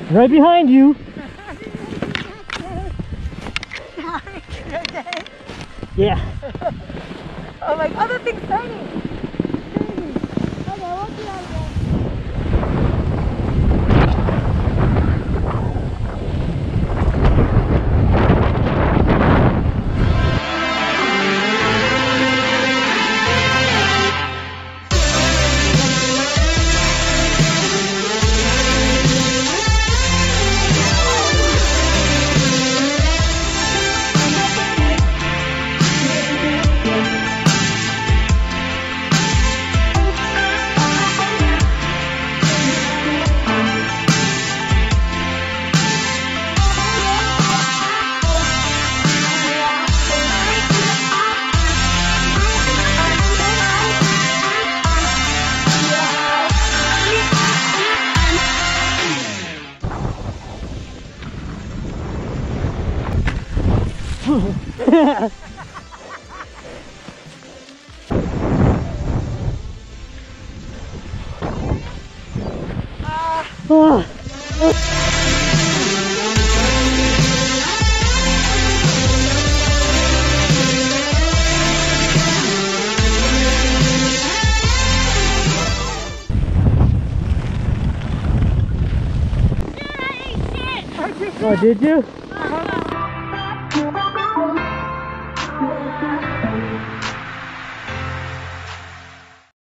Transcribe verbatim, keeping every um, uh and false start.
Right behind you. Yeah. Oh, like other things turning. Crazy. Okay, we'll see how it goes. Oh. Oh, did you?